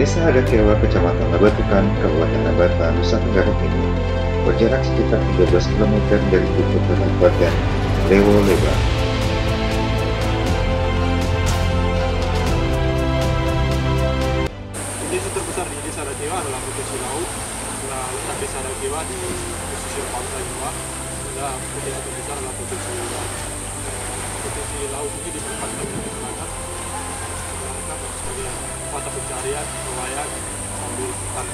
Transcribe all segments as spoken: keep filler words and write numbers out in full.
Desa Adakewa, Kecamatan Labatukan, Kabupaten Labata, Nusa Tenggara Timur, berjarak sekitar tiga belas kilometer dari ibu kota Kabupaten Lewo Leba. Desa terbesar di Desa Adakewa adalah Provinsi Laut. Nah, letak Desa Adakewa di pesisir pantai Jawa. Dan desa terbesar adalah Provinsi Laut. Provinsi Laut ini dimanfaatkan oleh masyarakat sebagai mata pencarian, nelayan, sambil hutan.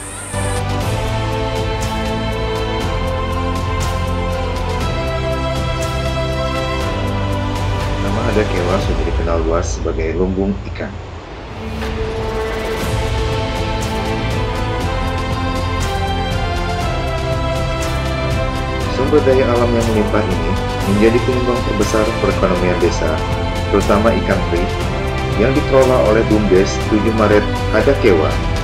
Nama Adakewa sudah dikenal luas sebagai lumbung ikan. Sumber daya alam yang melimpah ini menjadi penyumbang terbesar perekonomian desa, terutama ikan teri, yang dikelola oleh BUMDes tujuh Maret Adakewa.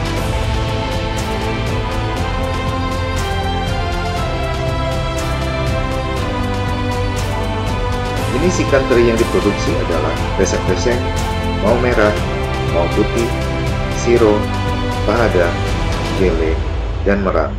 Jenis ikan teri yang diproduksi adalah besek-besek, mau merah, mau putih, siro, pahada, jele, dan merang.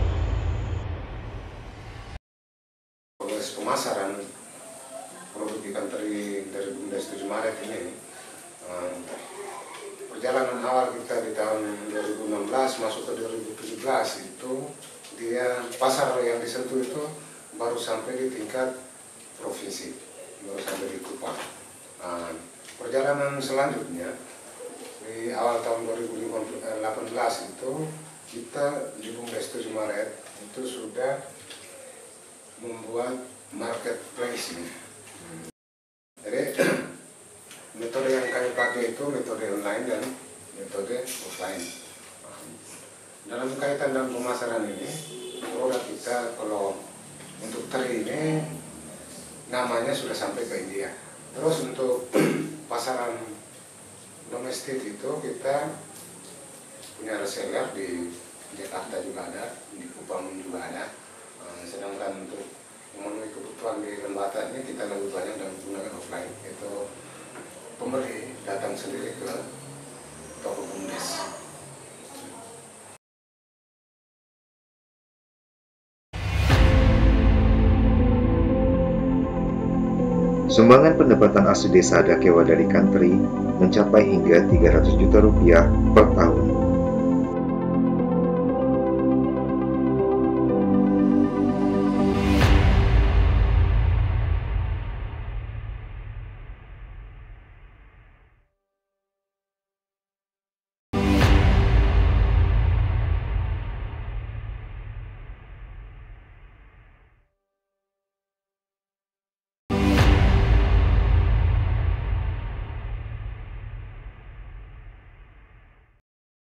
Proses pemasaran produk ikan teri dari BUMDes tujuh Maret ini, eh, perjalanan awal kita di tahun dua ribu enam belas masuk ke dua ribu tujuh belas itu dia pasar yang disentuh itu baru sampai di tingkat provinsi, baru sampai di Kupang. Nah, perjalanan selanjutnya di awal tahun dua ribu delapan belas itu kita di BUMDes tujuh Maret itu sudah membuat marketplace. Jadi metode yang kami pakai itu metode online dan metode offline. Dalam kaitan dengan pemasaran ini, produk kita kalau untuk teri ini namanya sudah sampai ke India. Terus untuk pasaran domestik itu kita punya reseller di Jakarta juga ada, di Kupang juga ada. Sedangkan untuk memenuhi kebutuhan di Lembata ini kita lebih banyak dan menggunakan offline, itu pembeli datang sendiri ke toko BUMDes. Sumbangan pendapatan asli Desa Adakewa dari ikan teri mencapai hingga tiga ratus juta rupiah per tahun.